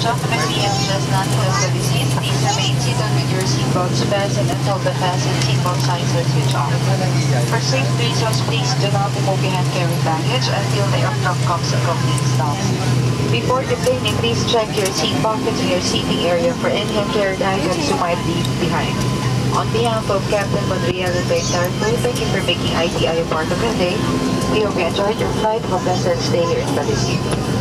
Museum just landed of the Balesin. Please remain seated with your seatbelts fastened until the fasten seatbelt signs are switched off. For safe reasons, please do not remove your hand-carry baggage until the aircraft comes to complete stop. Before deplaning, please check your seat pockets and your seating area for any hand-carried items you might leave behind. On behalf of Captain Madriel and the entire crew, thank you for making ITI a part of your day. We hope you enjoyed your flight. Have a blessed stay here in Balesin.